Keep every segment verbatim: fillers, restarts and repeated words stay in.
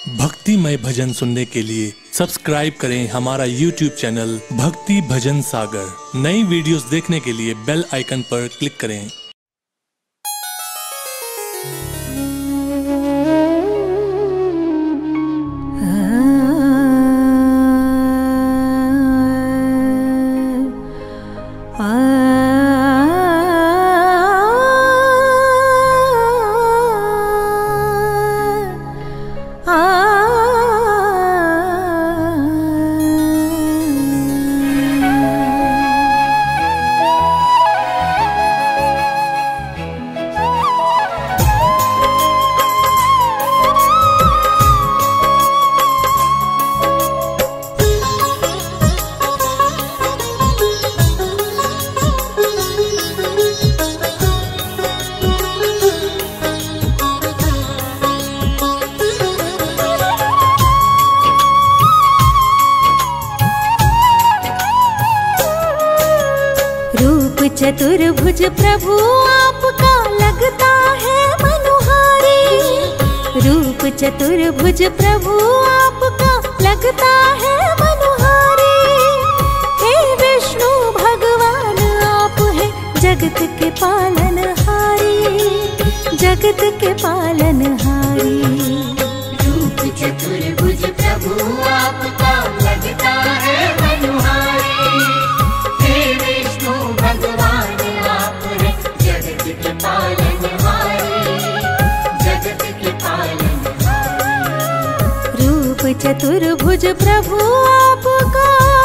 भक्तिमय भजन सुनने के लिए सब्सक्राइब करें हमारा यूट्यूब चैनल भक्ति भजन सागर। नई वीडियोस देखने के लिए बेल आइकन पर क्लिक करें। चतुर्भुज प्रभु आपका लगता है मनुहारी। रूप चतुर्भुज प्रभु आपका लगता है मनुहारी। हे विष्णु भगवान आप हैं जगत के पालनहारी, जगत के पालनहारी। रूप चतुर्भुज प्रभु आपका लगता है मनुहारी। हे विष्णु भगवान आप हैं जगत के पालनहारी, जगत के पालनहारी। रूप चतुर्भुज प्रभु आपका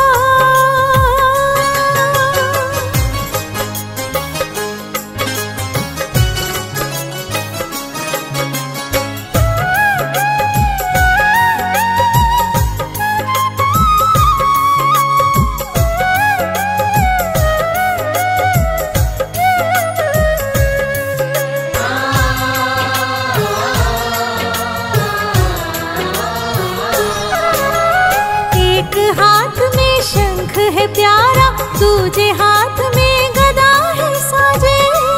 है प्यारा, दूजे हाथ में गदा है साजे।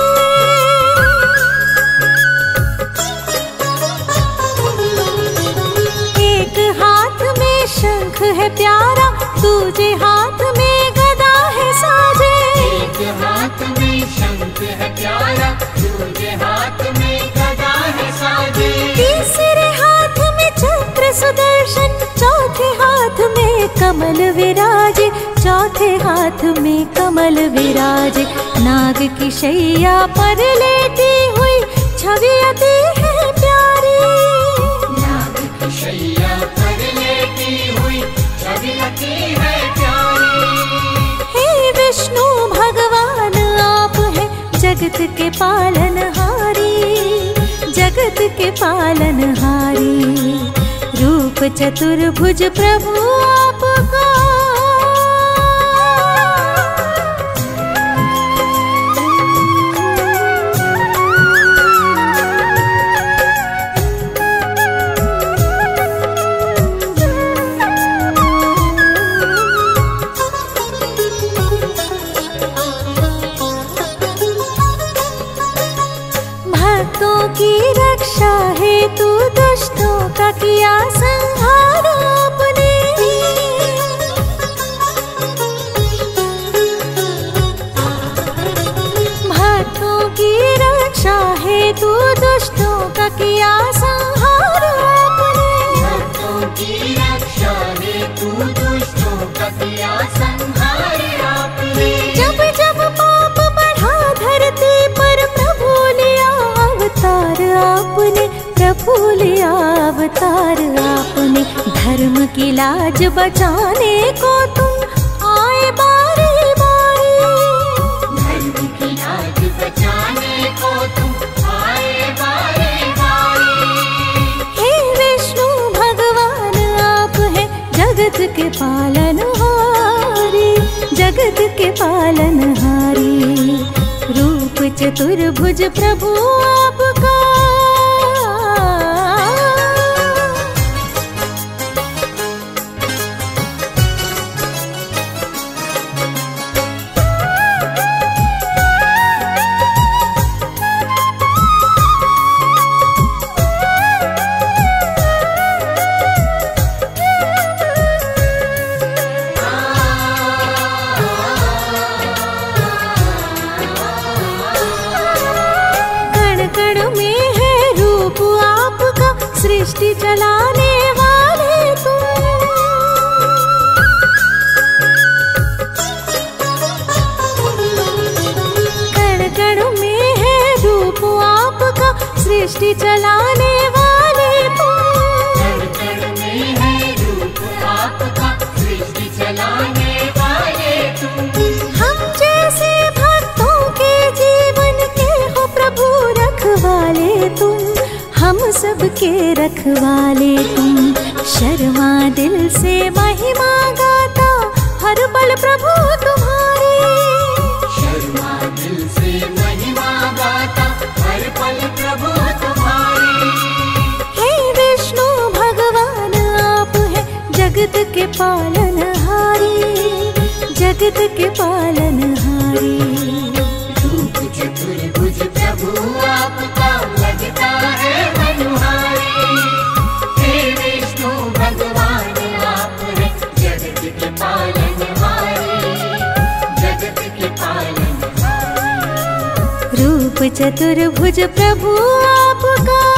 एक हाथ में शंख है प्यारा, दूजे हाथ में गदा है साजे। एक हाथ में शंख है प्यारा, दूजे हाथ में गदा है साजे। तीसरे हाथ में चक्र सुदर्शन, चौथे हाथ में कमल विराजे, चौथे हाथ में कमल विराजे। नाग की शैया पर लेटी हुई छवि अति है प्यारी। नाग की शैया पर लेटी हुई छवि अति है प्यारी। हे विष्णु भगवान आप हैं जगत के पालनहारी, जगत के पालनहारी। रूप चतुर्भुज प्रभु आपका की रक्षा हेतु दुष्टों का किया संहार आपने। भक्तों की रक्षा हेतु दुष्टों का किया संहार आपने। भक्तों की रक्षा हेतु दुष्टों का किया संहार आपने। जब जब पाप बढ़ा धरती पर प्रभु लिया अवतार आपने, प्रभु लिया अवतार आपने। धर्म की लाज बचाने को तुम आए बारी बारी। धर्म की लाज बचाने को तुम आए बारी बारी। हे विष्णु भगवान आप हैं जगत के पालनहारी, जगत के पालनहारी। रूप चतुर्भुज प्रभु आपका चलाने वाले तुम। कण कण में है रूप आपका, सृष्टि चलाने वाले तुम। कण कण में है रूप आपका, सृष्टि चलाने वाले तुम। हम जैसे भक्तों के जीवन के हो प्रभु रखवाले तुम, हम सबके रखवाले तुम। शर्मा दिल से महिमा गाता हर पल प्रभु तुम्हारी। शर्मा दिल से महिमा गाता हर पल प्रभु तुम्हारी। हे विष्णु भगवान आप है जगत के पालनहारी, जगत के पालनहारी। रूप चतुर्भुज प्रभु आपका लगता है मनोहारी। हे विष्णु भगवान आप है जगत के पालनहारी, जगत के पालनहारी। रूप चतुर्भुज प्रभु आपका